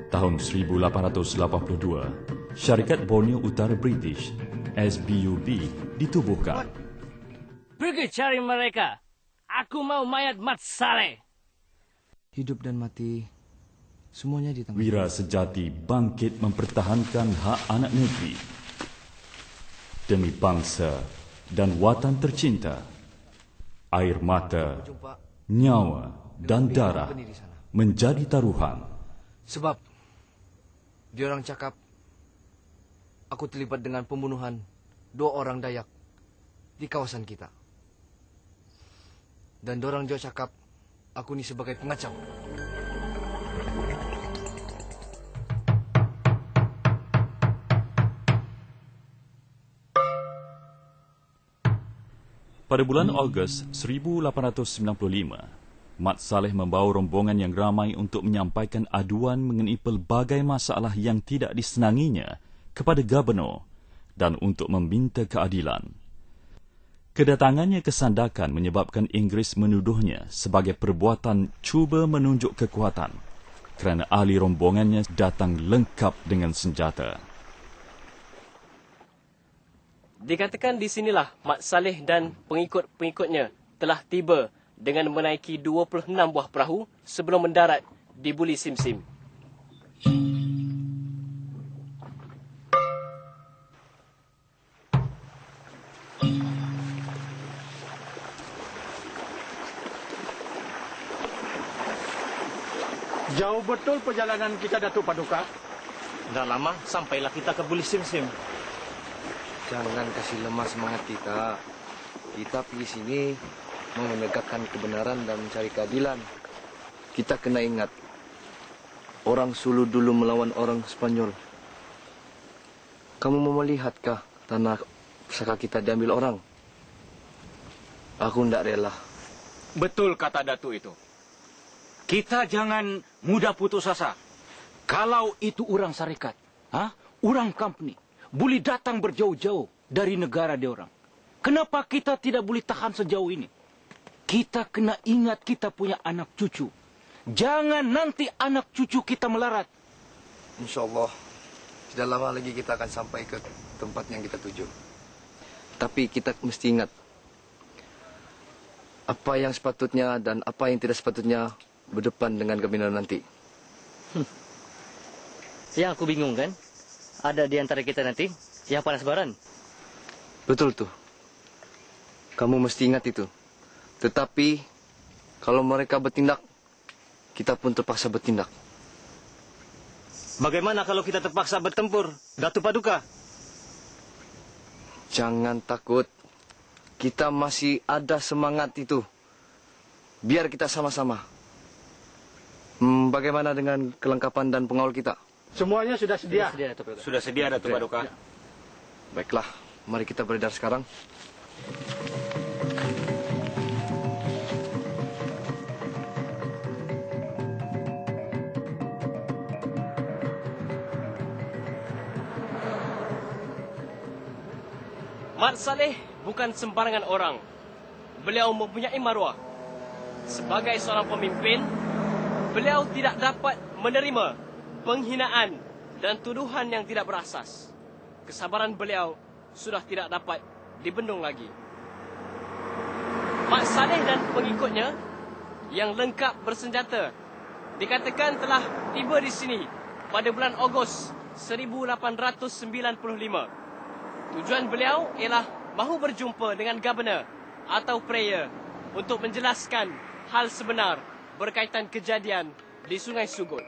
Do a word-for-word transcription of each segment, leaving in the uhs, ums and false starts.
Tahun seribu lapan ratus lapan puluh dua, Syarikat Borneo Utara British, S B U B, ditubuhkan. Pergi cari mereka. Aku mau mayat Mat Saleh. Hidup dan mati, semuanya di tangan. Wira sejati bangkit mempertahankan hak anak negeri. Demi bangsa dan watan tercinta, air mata, nyawa dan darah menjadi taruhan. Sebab diorang cakap aku terlibat dengan pembunuhan dua orang Dayak di kawasan kita. Dan diorang juga cakap aku ni sebagai pengacau. Pada bulan Ogos seribu lapan ratus sembilan puluh lima, Mat Saleh membawa rombongan yang ramai untuk menyampaikan aduan mengenai pelbagai masalah yang tidak disenanginya kepada Gubernur dan untuk meminta keadilan. Kedatangannya ke Sandakan menyebabkan Inggeris menuduhnya sebagai perbuatan cuba menunjuk kekuatan kerana ahli rombongannya datang lengkap dengan senjata. Dikatakan di sinilah Mat Saleh dan pengikut-pengikutnya telah tiba dengan menaiki dua puluh enam buah perahu sebelum mendarat di Buli Simsim. Jauh betul perjalanan kita, Datuk Paduka. Dah lama sampailah kita ke Buli Simsim. Jangan kasih lemah semangat kita. Kita pergi sini mau menegakkan kebenaran dan mencari keadilan. Kita kena ingat, orang Sulu dulu melawan orang Spanyol. Kamu mau melihatkah tanah pusaka kita diambil orang? Aku tidak rela. Betul kata Datuk itu. Kita jangan mudah putus asa. Kalau itu orang syarikat, ha? Orang company, boleh datang berjauh-jauh dari negara dia orang. Kenapa kita tidak boleh tahan sejauh ini? Kita kena ingat kita punya anak cucu. Jangan nanti anak cucu kita melarat. InsyaAllah, tidak lama lagi kita akan sampai ke tempat yang kita tuju. Tapi kita mesti ingat, apa yang sepatutnya dan apa yang tidak sepatutnya berdepan dengan kebenaran nanti. Hmm. Yang aku bingung kan, ada di antara kita nanti yang panas baran. Betul tuh. Kamu mesti ingat itu. Tetapi kalau mereka bertindak, kita pun terpaksa bertindak. Bagaimana kalau kita terpaksa bertempur, Datuk Paduka? Jangan takut. Kita masih ada semangat itu. Biar kita sama-sama. Hmm, bagaimana dengan kelengkapan dan pengawal kita? Semuanya sudah sedia. Sudah sedia, Datuk Paduka. Sudah sedia, Datuk Paduka. Ya. Baiklah, mari kita beredar sekarang. Mat Saleh bukan sembarangan orang. Beliau mempunyai maruah. Sebagai seorang pemimpin, beliau tidak dapat menerima penghinaan dan tuduhan yang tidak berasas. Kesabaran beliau sudah tidak dapat dibendung lagi. Mat Saleh dan pengikutnya yang lengkap bersenjata dikatakan telah tiba di sini pada bulan Ogos seribu lapan ratus sembilan puluh lima. Tujuan beliau ialah mahu berjumpa dengan Governor atau Prayer untuk menjelaskan hal sebenar berkaitan kejadian di Sungai Sugut.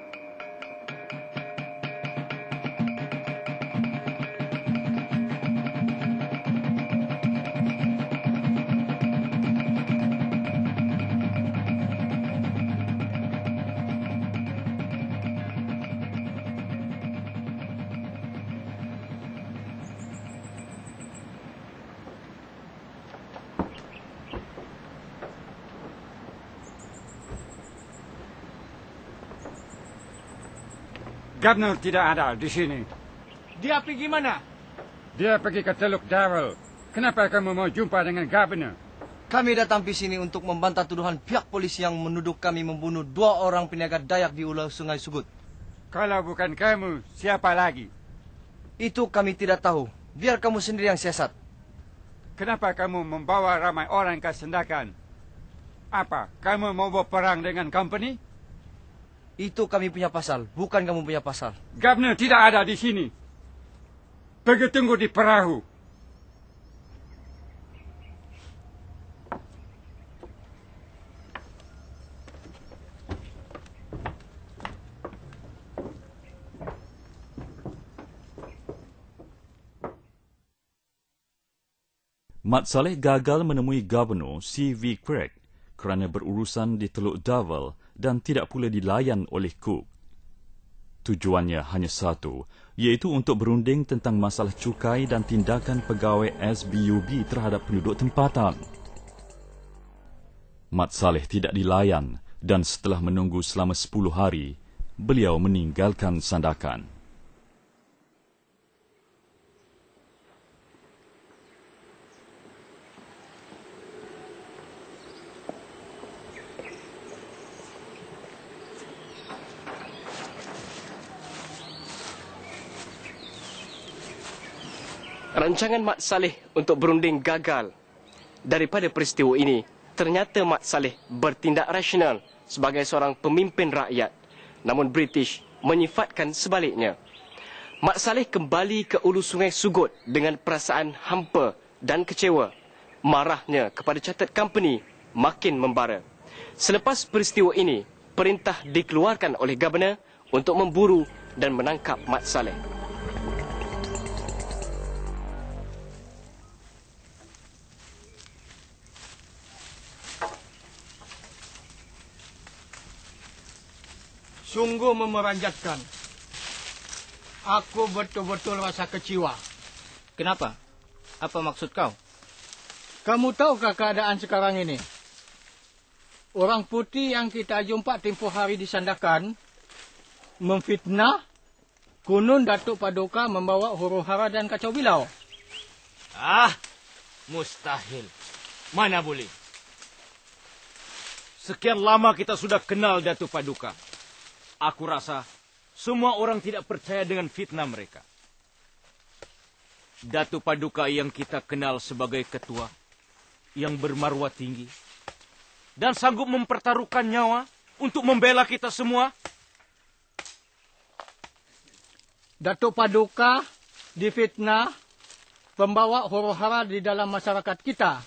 Gubernur tidak ada di sini. Dia pergi mana? Dia pergi ke Teluk Darul. Kenapa kamu mau jumpa dengan Gubernur? Kami datang di sini untuk membantah tuduhan pihak polisi yang menuduh kami membunuh dua orang peniaga Dayak di Ulu Sungai Sugut. Kalau bukan kamu, siapa lagi? Itu kami tidak tahu. Biar kamu sendiri yang siasat. Kenapa kamu membawa ramai orang ke Sandakan? Apa, kamu mau berperang dengan company? Itu kami punya pasal, bukan kamu punya pasal. Governor tidak ada di sini. Pergi tunggu di perahu. Mat Saleh gagal menemui Governor C V Craig kerana berurusan di Teluk Darvel dan tidak pula dilayan oleh Cook. Tujuannya hanya satu, iaitu untuk berunding tentang masalah cukai dan tindakan pegawai S B U B terhadap penduduk tempatan. Mat Saleh tidak dilayan dan setelah menunggu selama sepuluh hari, beliau meninggalkan Sandakan. Rancangan Mat Saleh untuk berunding gagal. Daripada peristiwa ini, ternyata Mat Saleh bertindak rasional sebagai seorang pemimpin rakyat. Namun British menyifatkan sebaliknya. Mat Saleh kembali ke Ulu Sungai Sugut dengan perasaan hampa dan kecewa. Marahnya kepada Chartered Company makin membara. Selepas peristiwa ini, perintah dikeluarkan oleh Governor untuk memburu dan menangkap Mat Saleh. Sungguh memeranjatkan. Aku betul-betul rasa kecewa. Kenapa? Apa maksud kau? Kamu tahukah keadaan sekarang ini? Orang putih yang kita jumpa tempoh hari di Sandakan memfitnah konon Datuk Paduka membawa huru-hara dan kacau bilau. Ah, mustahil. Mana boleh. Sekian lama kita sudah kenal Datuk Paduka. Aku rasa semua orang tidak percaya dengan fitnah mereka. Datuk Paduka yang kita kenal sebagai ketua, yang bermarwah tinggi, dan sanggup mempertaruhkan nyawa untuk membela kita semua. Datuk Paduka difitnah pembawa huru-hara di dalam masyarakat kita.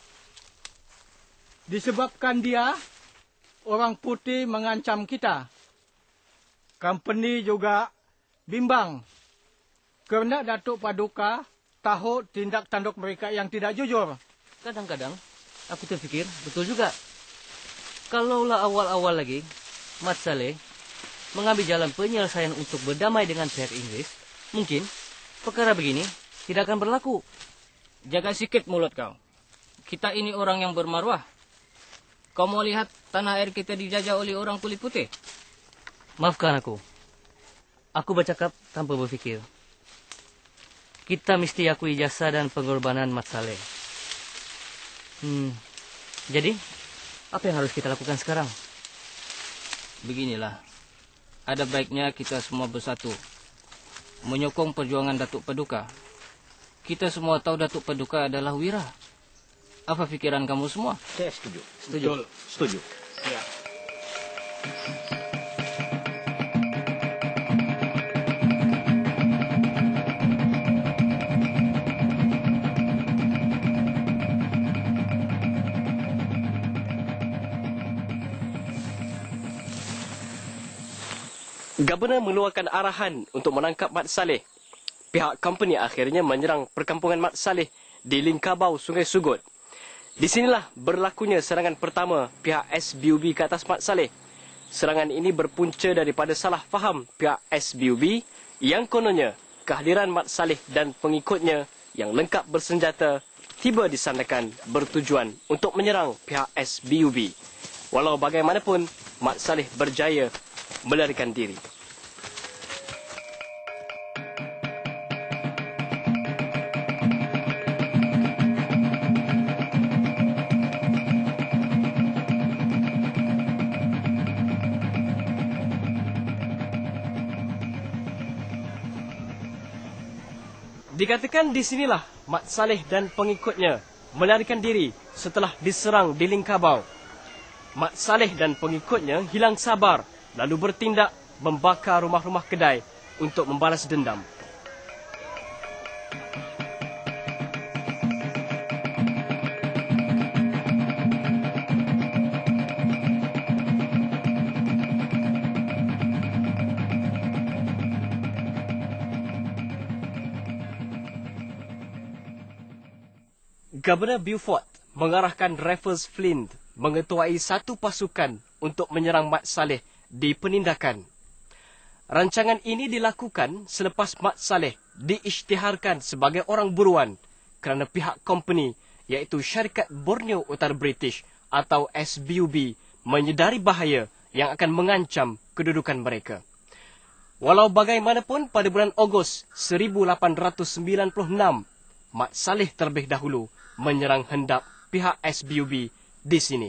Disebabkan dia, orang putih mengancam kita. Company juga bimbang kerana Datuk Paduka tahu tindak tanduk mereka yang tidak jujur. Kadang-kadang aku terfikir betul juga. Kalaulah awal-awal lagi Mat Saleh mengambil jalan penyelesaian untuk berdamai dengan pihak Inggris, mungkin perkara begini tidak akan berlaku. Jaga sikit mulut kau. Kita ini orang yang bermarwah. Kau mau lihat tanah air kita dijajah oleh orang kulit putih? Maafkan aku. Aku bercakap tanpa berfikir. Kita mesti akui jasa dan pengorbanan Mat Saleh. Hmm, jadi, apa yang harus kita lakukan sekarang? Beginilah. Ada baiknya kita semua bersatu. Menyokong perjuangan Datuk Paduka. Kita semua tahu Datuk Paduka adalah wira. Apa fikiran kamu semua? Saya setuju. Setuju. Betul, setuju. Ya. Governor mengeluarkan arahan untuk menangkap Mat Saleh. Pihak company akhirnya menyerang perkampungan Mat Saleh di Lingkabau Sungai Sugut. Di sinilah berlakunya serangan pertama pihak S B U B ke atas Mat Saleh. Serangan ini berpunca daripada salah faham pihak S B U B yang kononnya kehadiran Mat Saleh dan pengikutnya yang lengkap bersenjata tiba di Sandakan bertujuan untuk menyerang pihak S B U B. Walau bagaimanapun, Mat Saleh berjaya melarikan diri. Dikatakan di sinilah Mat Saleh dan pengikutnya melarikan diri setelah diserang di Lingkabau. Mat Saleh dan pengikutnya hilang sabar lalu bertindak membakar rumah-rumah kedai untuk membalas dendam. Governor Beaufort mengarahkan Raffles Flint mengetuai satu pasukan untuk menyerang Mat Saleh di penindakan. Rancangan ini dilakukan selepas Mat Saleh diisytiharkan sebagai orang buruan kerana pihak company iaitu Syarikat Borneo Utara British atau S B U B menyedari bahaya yang akan mengancam kedudukan mereka. Walau bagaimanapun pada bulan Ogos seribu lapan ratus sembilan puluh enam, Mat Saleh terlebih dahulu menyerang hendap pihak S B U B di sini.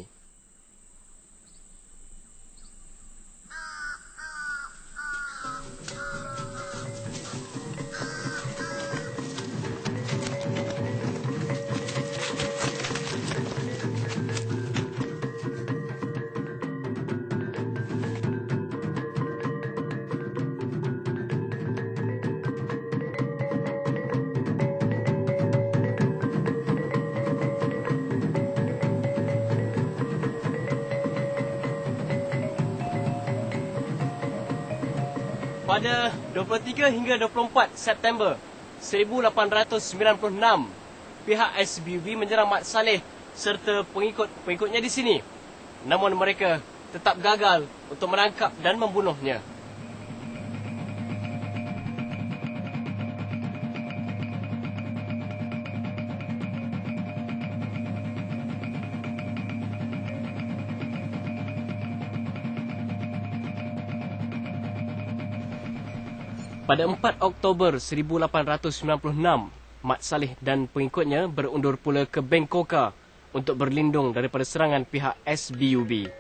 Pada dua puluh tiga hingga dua puluh empat September seribu lapan ratus sembilan puluh enam, pihak S B U B menyerang Mat Saleh serta pengikut-pengikutnya di sini. Namun mereka tetap gagal untuk menangkap dan membunuhnya. Pada empat Oktober seribu lapan ratus sembilan puluh enam, Mat Saleh dan pengikutnya berundur pula ke Bengkoka untuk berlindung daripada serangan pihak S B U B.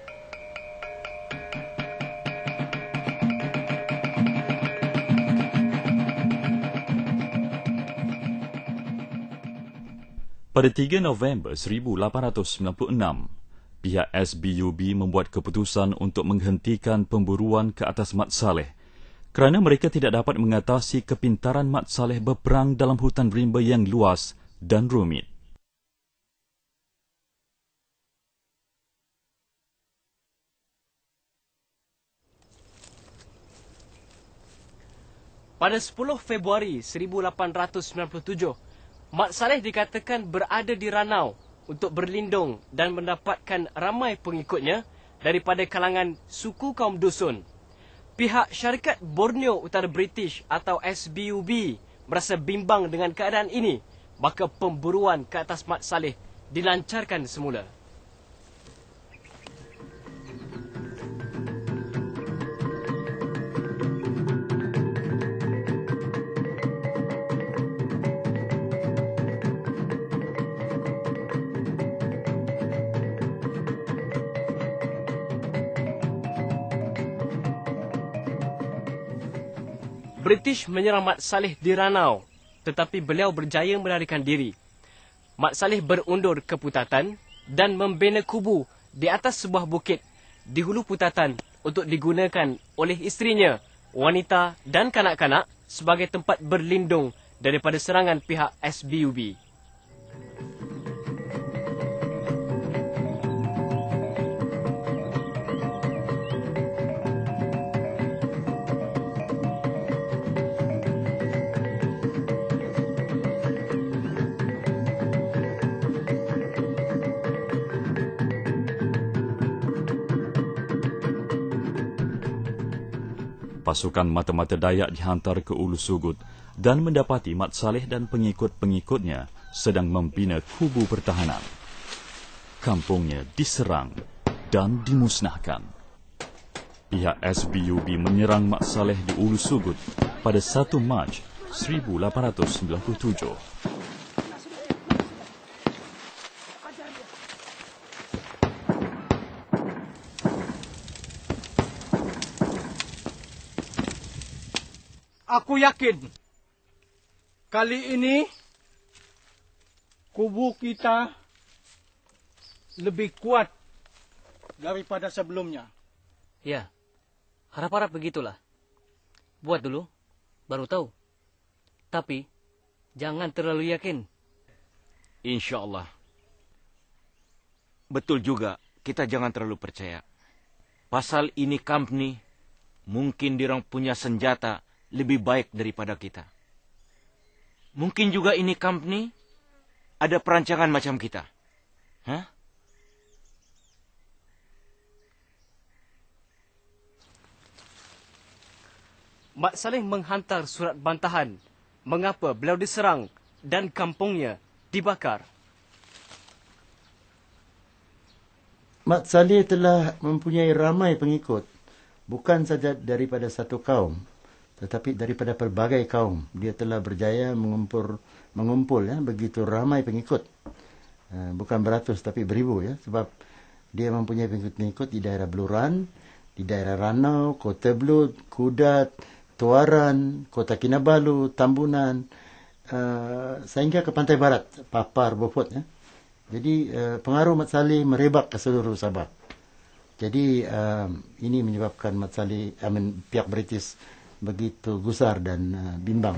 Pada tiga November seribu lapan ratus sembilan puluh enam, pihak S B U B membuat keputusan untuk menghentikan pemburuan ke atas Mat Saleh kerana mereka tidak dapat mengatasi kepintaran Mat Saleh berperang dalam hutan rimba yang luas dan rumit. Pada sepuluh Februari seribu lapan ratus sembilan puluh tujuh, Mat Saleh dikatakan berada di Ranau untuk berlindung dan mendapatkan ramai pengikutnya daripada kalangan suku kaum dusun. Pihak Syarikat Borneo Utara British atau S B U B merasa bimbang dengan keadaan ini, maka pemburuan ke atas Mat Saleh dilancarkan semula. British menyerang Mat Saleh di Ranau, tetapi beliau berjaya melarikan diri. Mat Saleh berundur ke Putatan dan membina kubu di atas sebuah bukit di hulu Putatan untuk digunakan oleh isterinya, wanita dan kanak-kanak sebagai tempat berlindung daripada serangan pihak S B U B. Pasukan mata-mata Dayak dihantar ke Ulu Sugut dan mendapati Mat Saleh dan pengikut-pengikutnya sedang membina kubu pertahanan. Kampungnya diserang dan dimusnahkan. Pihak S B U B menyerang Mat Saleh di Ulu Sugut pada satu Mac seribu lapan ratus sembilan puluh tujuh. Aku yakin kali ini kubu kita lebih kuat daripada sebelumnya. Ya, harap-harap begitulah. Buat dulu, baru tahu. Tapi, jangan terlalu yakin. Insya Allah. Betul juga, kita jangan terlalu percaya. Pasal ini company, mungkin dirang punya senjata lebih baik daripada kita. Mungkin juga ini company ada perancangan macam kita. Hah? Mat Saleh menghantar surat bantahan mengapa beliau diserang dan kampungnya dibakar. Mat Saleh telah mempunyai ramai pengikut, bukan saja daripada satu kaum, tetapi daripada pelbagai kaum. Dia telah berjaya mengumpul, mengumpul ya, begitu ramai pengikut. Bukan beratus, tapi beribu ya, sebab dia mempunyai pengikut-pengikut di daerah Beluran, di daerah Ranau, Kota Belud, Kudat, Tuaran, Kota Kinabalu, Tambunan, uh, sehingga ke pantai barat, Papar, Beaufort ya. Jadi uh, pengaruh Mat Saleh merebak ke seluruh Sabah. Jadi uh, ini menyebabkan Mat Saleh, I mean, pihak British begitu gusar dan uh, bimbang.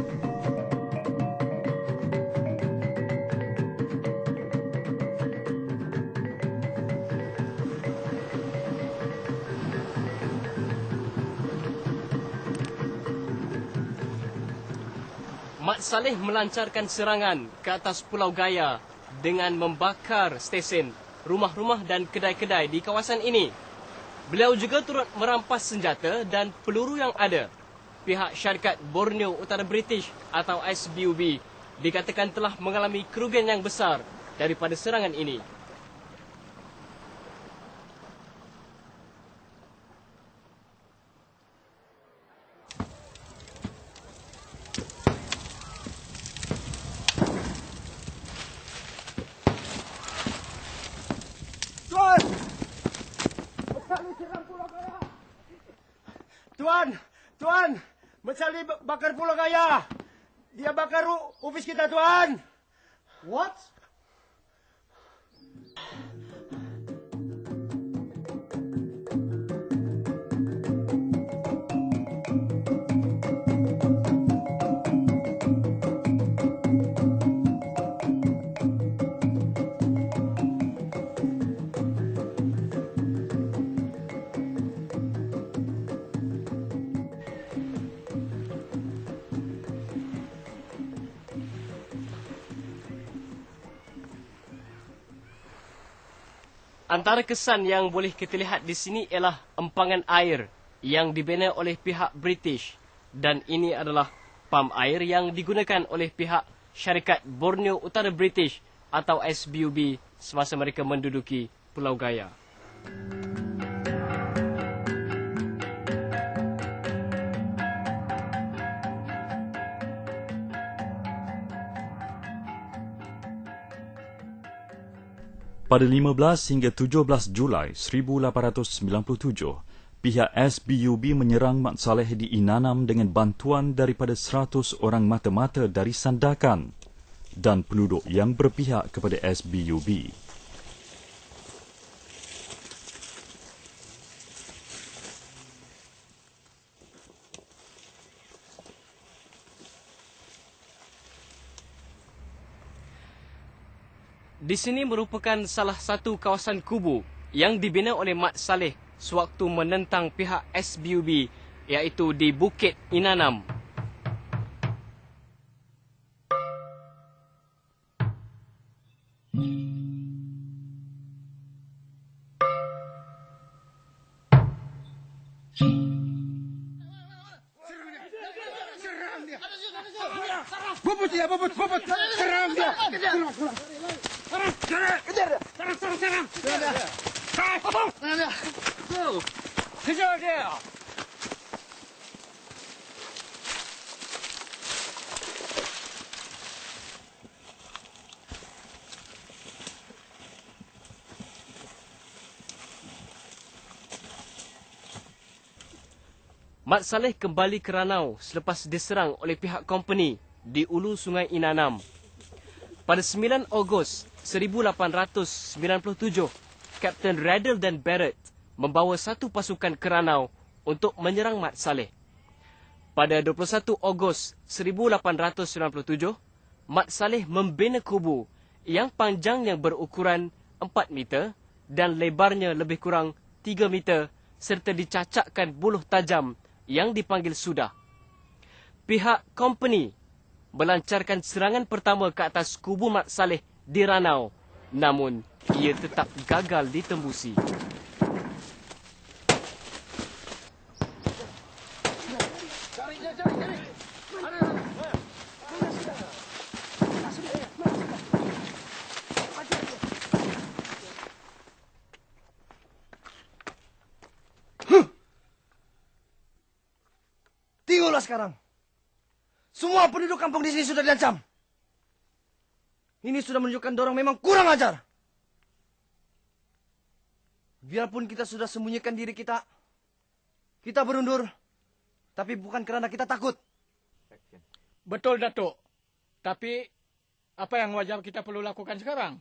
Mat Saleh melancarkan serangan ke atas Pulau Gaya dengan membakar stesen, rumah-rumah dan kedai-kedai di kawasan ini. Beliau juga turut merampas senjata dan peluru yang ada. Pihak syarikat Borneo Utara British atau S B U B dikatakan telah mengalami kerugian yang besar daripada serangan ini. Tuan, Tuan, Mat Saleh bakar Pulau Gaya. Dia bakar ofis kita, Tuan. What? Antara kesan yang boleh kita lihat di sini ialah empangan air yang dibina oleh pihak British dan ini adalah pam air yang digunakan oleh pihak syarikat Borneo Utara British atau S B U B semasa mereka menduduki Pulau Gaya. Pada lima belas hingga tujuh belas Julai seribu lapan ratus sembilan puluh tujuh, pihak S B U B menyerang Mat Saleh di Inanam dengan bantuan daripada seratus orang mata-mata dari Sandakan dan penduduk yang berpihak kepada S B U B. Di sini merupakan salah satu kawasan kubu yang dibina oleh Mat Saleh sewaktu menentang pihak S B U B iaitu di Bukit Inanam. Bobot dia, bobot, bobot. Serang dia. Serang, serang. Serang, serang. Kejar dia. Serang, serang, serang. Serang dia. Serang dia. Kejar dia. Mat Saleh kembali ke Ranau selepas diserang oleh pihak company di ulu Sungai Inanam. Pada sembilan Ogos seribu lapan ratus sembilan puluh tujuh, Kapten Radel dan Barrett membawa satu pasukan ke Ranau untuk menyerang Mat Saleh. Pada dua puluh satu Ogos seribu lapan ratus sembilan puluh tujuh, Mat Saleh membina kubu yang panjangnya berukuran empat meter dan lebarnya lebih kurang tiga meter serta dicacakkan buluh tajam yang dipanggil sudah. Pihak company melancarkan serangan pertama ke atas kubu Mat Saleh di Ranau, namun ia tetap gagal ditembusi. Tengoklah sekarang. Semua penduduk kampung di sini sudah diancam. Ini sudah menunjukkan dorang memang kurang ajar. Biarpun kita sudah sembunyikan diri kita, kita berundur, tapi bukan kerana kita takut. Betul, Datuk. Tapi apa yang wajar kita perlu lakukan sekarang?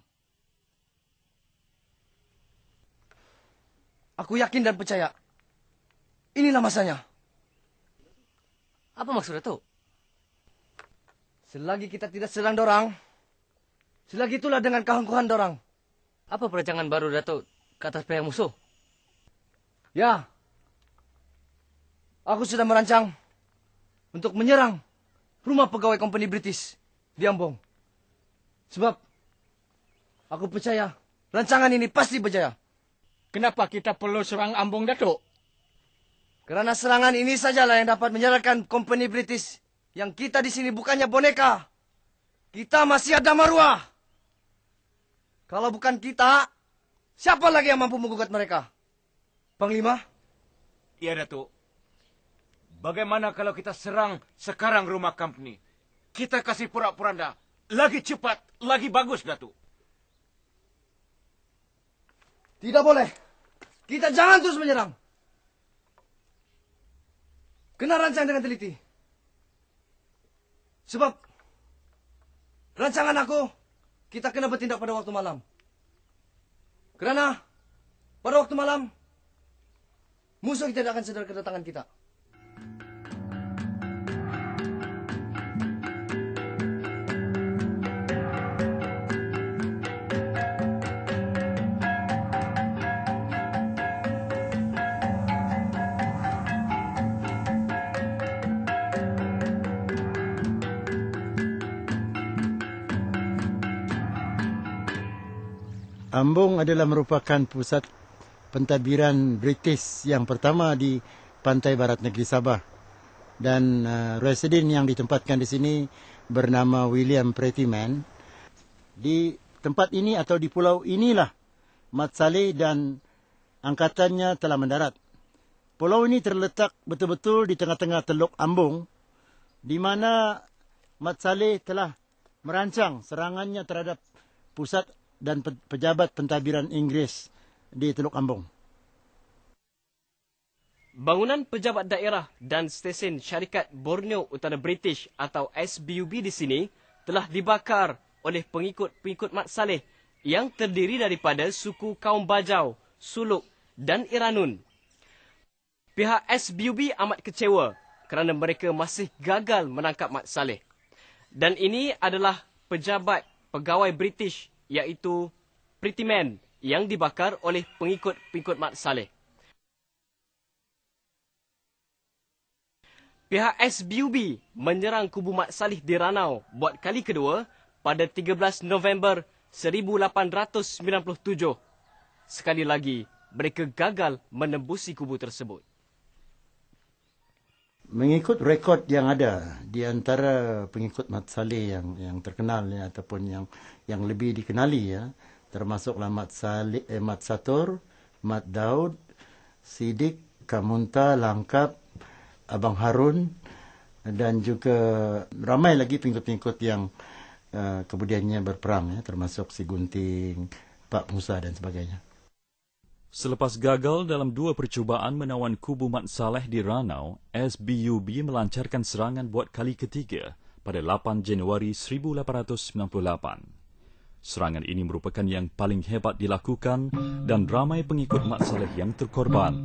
Aku yakin dan percaya. Inilah masanya. Apa maksud Datuk? Selagi kita tidak serang dorang, selagi itulah dengan keangkuhan dorang. Apa perancangan baru Datuk ke atas pihak musuh? Ya. Aku sudah merancang untuk menyerang rumah pegawai company British di Ambong. Sebab aku percaya rancangan ini pasti berjaya. Kenapa kita perlu serang Ambong, Datuk? Kerana serangan ini sajalah yang dapat menyerahkan company British. Yang kita di sini bukannya boneka. Kita masih ada maruah. Kalau bukan kita, siapa lagi yang mampu menggugat mereka? Panglima? Ya, Datuk. Bagaimana kalau kita serang sekarang rumah company? Kita kasih pura-puranda. Lagi cepat, lagi bagus, Datuk. Tidak boleh. Kita jangan terus menyerang. Kena rancang dengan teliti. Sebab rancangan aku, kita kena bertindak pada waktu malam. Kerana pada waktu malam, musuh tidak akan sedar kedatangan kita. Ambong adalah merupakan pusat pentadbiran British yang pertama di pantai barat negeri Sabah. Dan uh, residen yang ditempatkan di sini bernama William Prettyman. Di tempat ini atau di pulau inilah Mat Saleh dan angkatannya telah mendarat. Pulau ini terletak betul-betul di tengah-tengah Teluk Ambong, di mana Mat Saleh telah merancang serangannya terhadap pusat dan pejabat pentadbiran Inggeris di Teluk Ambong. Bangunan pejabat daerah dan stesen syarikat Borneo Utara British atau S B U B di sini telah dibakar oleh pengikut-pengikut Mat Saleh yang terdiri daripada suku kaum Bajau, Suluk dan Iranun. Pihak S B U B amat kecewa kerana mereka masih gagal menangkap Mat Saleh. Dan ini adalah pejabat pegawai British iaitu Prettyman yang dibakar oleh pengikut-pengikut Mat Saleh. Pihak S B U B menyerang kubu Mat Saleh di Ranau buat kali kedua pada tiga belas November seribu lapan ratus sembilan puluh tujuh. Sekali lagi, mereka gagal menembusi kubu tersebut. Mengikut rekod yang ada di antara pengikut Mat Saleh yang yang terkenal ya, ataupun yang yang lebih dikenali ya, termasuklah Mat Saleh, eh, Mat Satur, Mat Daud, Sidik, Kamunta, Langkap, Abang Harun dan juga ramai lagi pengikut-pengikut yang uh, kemudiannya berperang ya, termasuk Si Gunting, Pak Musa dan sebagainya. Selepas gagal dalam dua percubaan menawan kubu Mat Saleh di Ranau, S B U B melancarkan serangan buat kali ketiga pada lapan Januari seribu lapan ratus sembilan puluh lapan. Serangan ini merupakan yang paling hebat dilakukan dan ramai pengikut Mat Saleh yang terkorban.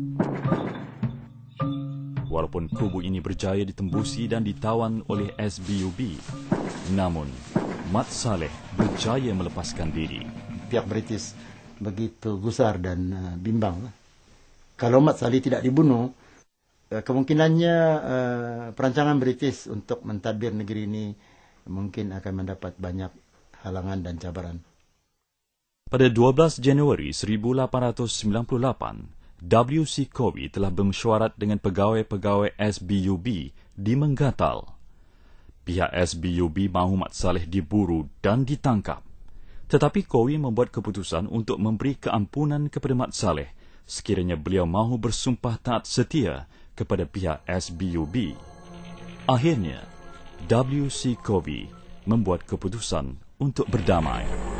Walaupun kubu ini berjaya ditembusi dan ditawan oleh S B U B, namun Mat Saleh berjaya melepaskan diri. Pihak British begitu gusar dan uh, bimbang. Kalau Mat Saleh tidak dibunuh, uh, kemungkinannya uh, perancangan British untuk mentadbir negeri ini mungkin akan mendapat banyak halangan dan cabaran. Pada dua belas Januari seribu lapan ratus sembilan puluh lapan, W C Cowie telah bermesyuarat dengan pegawai-pegawai S B U B di Menggatal. Pihak S B U B mahu Mat Saleh diburu dan ditangkap. Tetapi Cowie membuat keputusan untuk memberi keampunan kepada Mat Saleh sekiranya beliau mahu bersumpah taat setia kepada pihak S B U B. Akhirnya, W C Cowie membuat keputusan untuk berdamai.